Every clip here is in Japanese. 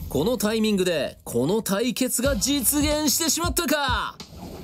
このタイミングでこの対決が実現してしまったか。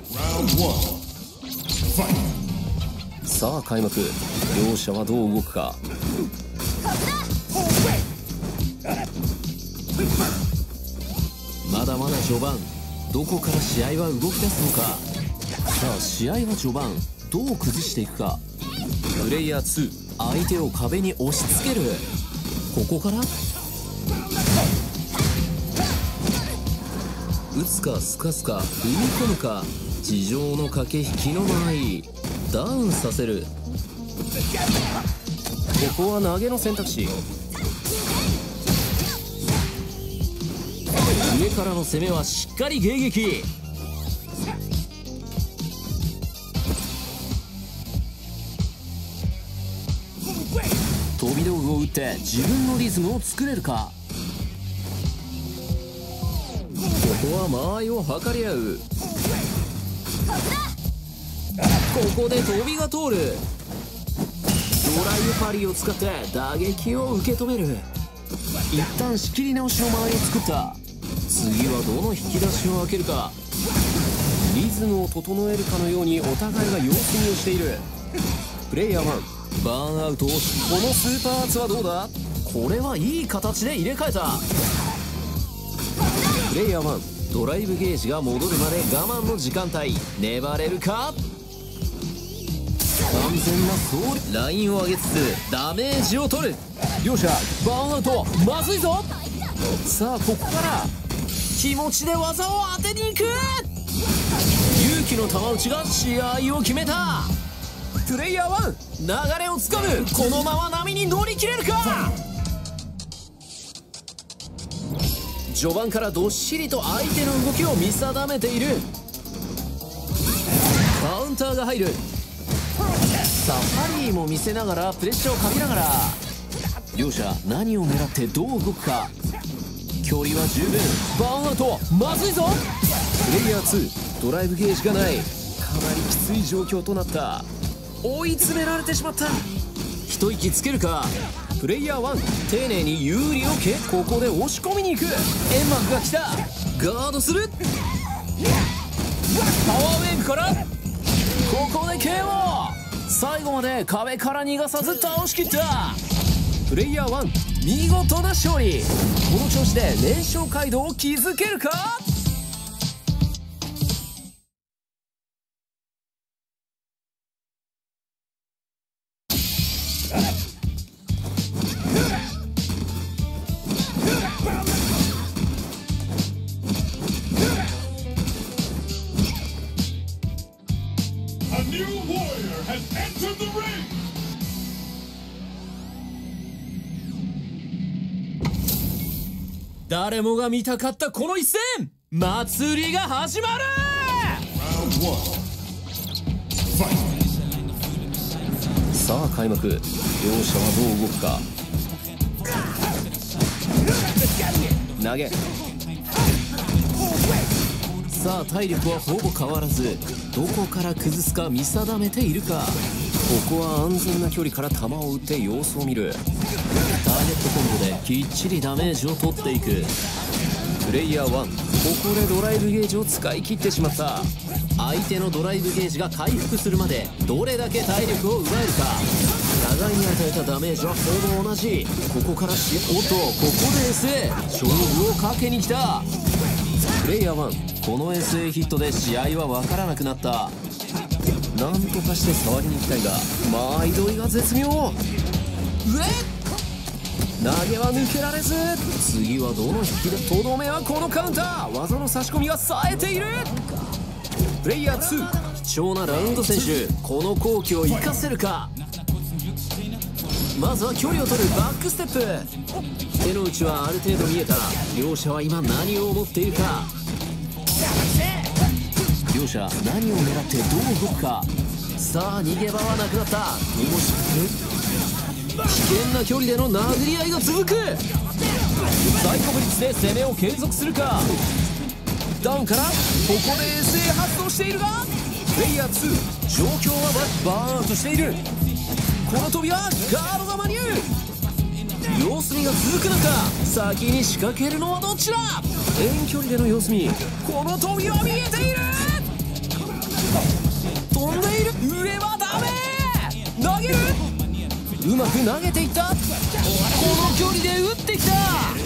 さあ開幕、両者はどう動くか。まだまだ序盤、どこから試合は動き出すのか。さあ試合は序盤、どう崩していくか。プレイヤー2、相手を壁に押し付ける。ここから打つかすかすか踏み込むか、地上の駆け引きの間合い。ダウンさせる。ここは投げの選択肢。上からの攻めはしっかり迎撃。飛び道具を打って自分のリズムを作れるか。ここは間合いを測り合う。ここで飛びが通る。ドライブパリを使って打撃を受け止める。一旦仕切り直しの間合いを作った。次はどの引き出しを開けるか。リズムを整えるかのようにお互いが様子見をしている。プレイヤー1、バーンアウトをし、このスーパーアーツはどうだ。これはいい形で入れ替えた。プレイヤー1、ドライブゲージが戻るまで我慢の時間帯。粘れるか。完全な走塁、ラインを上げつつダメージを取る。両者バーンアウト、まずいぞ。さあここから気持ちで技を当てにいく。勇気の球打ちが試合を決めた。プレイヤー1、流れをつかむ。このまま波に乗り切れるか。序盤からどっしりと相手の動きを見定めている。カウンターが入る。さあハリーも見せながらプレッシャーをかけながら、両者何を狙ってどう動くか。距離は十分。バーンアウト、まずいぞ。プレイヤー2、ドライブゲージがない。かなりきつい状況となった。追い詰められてしまった。一息つけるか。プレイヤー1、丁寧に有利をここで押し込みに行く。煙幕が来た。ガードする。パワーウェーブからここで KO。 最後まで壁から逃がさず倒しきった。プレイヤー1、見事な勝利。この調子で連勝街道を築けるか。誰もが見たかったこの一戦、祭りが始まる。さあ開幕、両者はどう動くか。投げ。さあ体力はほぼ変わらず、どこから崩すか見定めているか。ここは安全な距離から球を打って様子を見る。ターゲットコンボできっちりダメージを取っていく。プレイヤー1、ここでドライブゲージを使い切ってしまった。相手のドライブゲージが回復するまでどれだけ体力を奪えるか。互いに与えたダメージはほぼ同じ。ここからおっと、ここで SA 勝負をかけに来た。プレイヤー1、この SA ヒットで試合は分からなくなった。なんとかして触りに行きたいが、間合い取りが絶妙。投げは抜けられず。次はどの引きで。とどめはこのカウンター。技の差し込みが冴えている。プレイヤー2、貴重なラウンド選手。この好機を生かせるか。まずは距離を取るバックステップ。手の内はある程度見えた。両者は今何を思っているか。両者何を狙ってどう動くか。さあ逃げ場はなくなった。危険な距離での殴り合いが続く。サイコブリッジで攻めを継続するか。ダウンからここで SA 発動しているが、プレイヤー2、状況はバーンアウトしている。この飛びはガードが間に合う。 様子見が続く中、先に仕掛けるのはどっちだ。遠距離での様子見、この飛びは見えている。飛んでいる。上はダメ。投げる。うまく投げていった。この距離で打ってきた。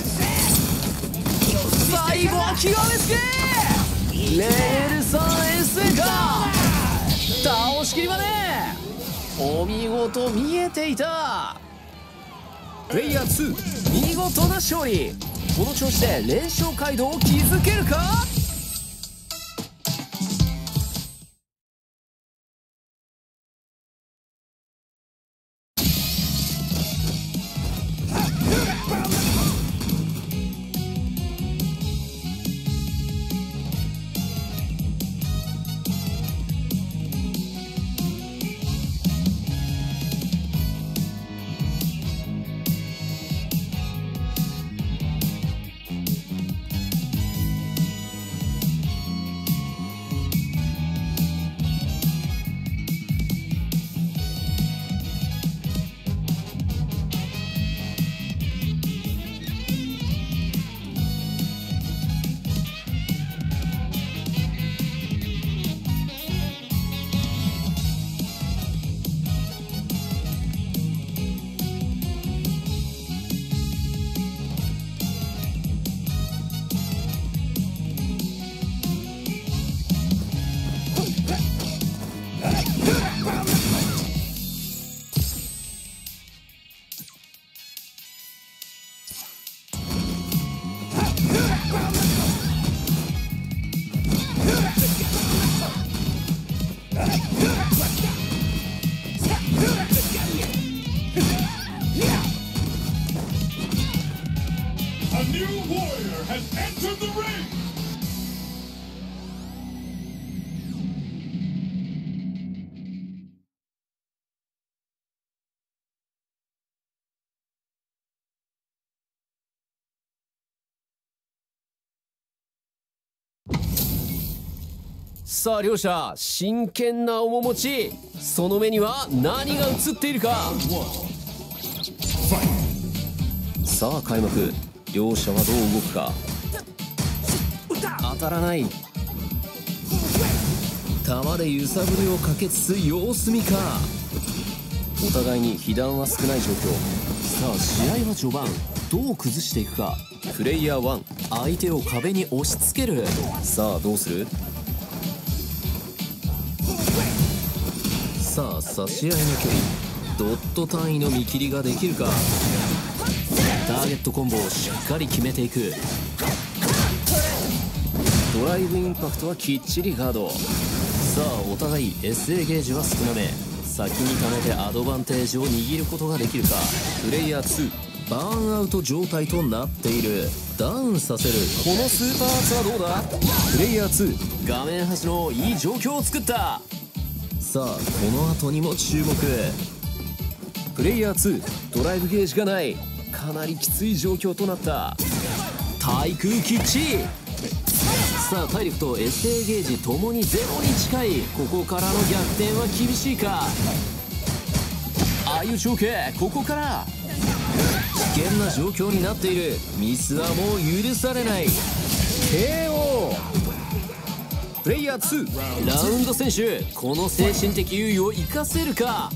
最後は極めつけ。レールさん SA か。倒しきりまで。お見事、見えていた。プレイヤー2、見事な勝利。この調子で連勝街道を築けるか。さあ両者真剣な面持ち、その目には何が映っているか。さあ開幕、両者はどう動くか。当たらない。球で揺さぶりをかけつつ様子見か。お互いに被弾は少ない状況。さあ試合は序盤、どう崩していくか。プレイヤー1、相手を壁に押し付ける。さあどうする。さあ差し合いの距離、ドット単位の見切りができるか。ターゲットコンボをしっかり決めていく。ドライブインパクトはきっちりガード。さあお互い SA ゲージは少なめ。先に貯めてアドバンテージを握ることができるか。プレイヤー2、バーンアウト状態となっている。ダウンさせる。このスーパーアーツはどうだ。プレイヤー2、画面端のいい状況を作った。さあこの後にも注目。プレイヤー2、ドライブゲージがない。かなりきつい状況となった。対空キッチ。さあ体力と SA ゲージともにゼロに近い。ここからの逆転は厳しいか。相打ち OK。 ここから危険な状況になっている。ミスはもう許されない。 KO。プレイヤー2、ラウンド選手、この精神的優位を生かせるか。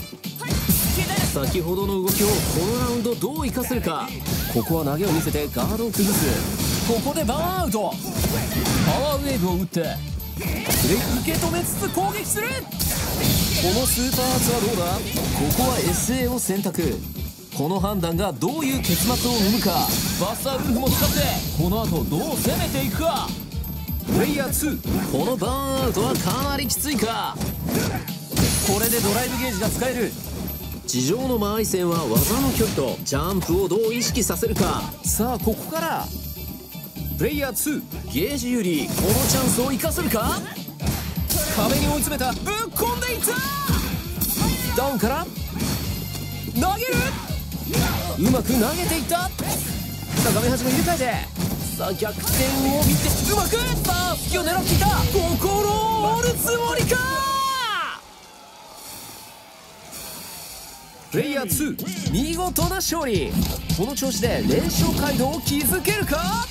先ほどの動きをこのラウンドどう生かせるか。ここは投げを見せてガードを崩す。ここでバーンアウト。パワーウェーブを打って受け止めつつ攻撃する。このスーパーアーツはどうだ。ここは SA を選択。この判断がどういう結末を生むか。バスターウルフも使ってこの後どう攻めていくか。プレイヤー2、このバーンアウトはかなりきついか。これでドライブゲージが使える。地上の間合い線は技の距離とジャンプをどう意識させるか。さあここからプレイヤー2、ゲージ有利。このチャンスを生かせるか。壁に追い詰めた。ぶっ込んでいった。ダウンから投げる。うまく投げていった。さあ画面端も入れ替えて、さあ逆転を見てうまく。さあ隙を狙っていた。心を折るつもりか。 プレイヤー2見事な勝利。この調子で連勝街道を築けるか。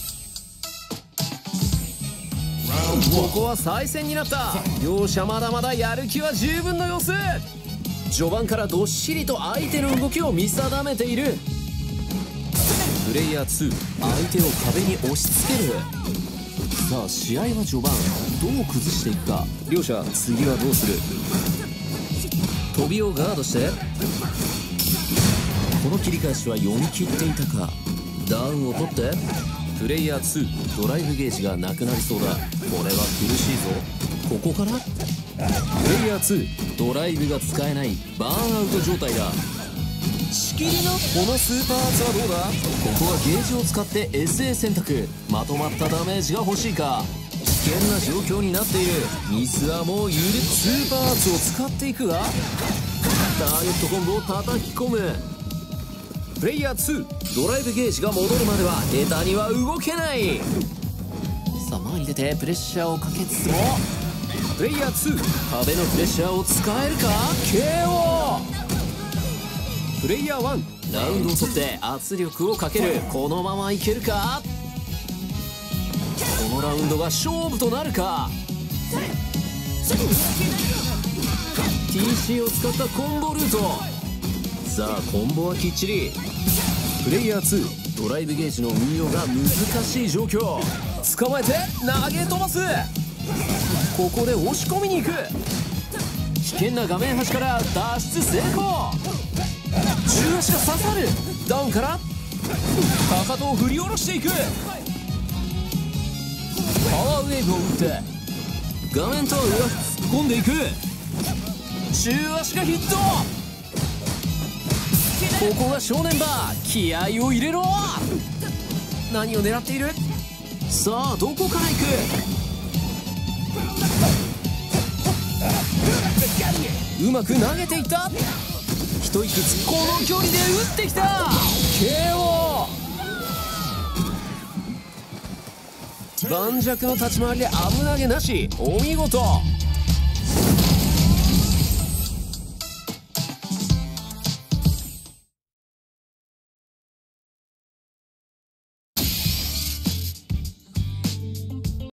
ここは再戦になった。両者まだまだやる気は十分の様子。序盤からどっしりと相手の動きを見定めている。プレイヤー2相手を壁に押し付ける。さあ試合は序盤どう崩していくか。両者次はどうする。飛びをガードして、この切り返しは読み切っていたか。ダウンを取って、プレイヤー2ドライブゲージがなくなりそうだ。これは苦しいぞ。ここからプレイヤー2ドライブが使えないバーンアウト状態だ。仕切りのこのスーパーアーツはどうだ。ここはゲージを使って SA 選択。まとまったダメージが欲しいか。危険な状況になっている。ミスはもう許す。スーパーアーツを使っていくが、ターゲットコンボを叩き込む。プレイヤー2ドライブゲージが戻るまでは下手には動けない。さあ前に出てプレッシャーをかけつつも、プレイヤー2壁のプレッシャーを使えるか。 KO。 プレイヤー1ラウンドを取って圧力をかける。このままいけるか。このラウンドが勝負となるか。 TC を使ったコンボルート。さあコンボはきっちり。プレイヤー2ドライブゲージの運用が難しい状況。捕まえて投げ飛ばす。ここで押し込みに行く。危険な画面端から脱出成功。中足が刺さる。ダウンからかかとを振り下ろしていく。パワーウェーブを打って画面とは裏突っ込んでいく。中足がヒット。ここが正念場。気合を入れろ。何を狙っている。さあどこから行く。うまく投げていった。一息つこの距離で打ってきた。 KO。 盤石の立ち回りで危なげなし。お見事。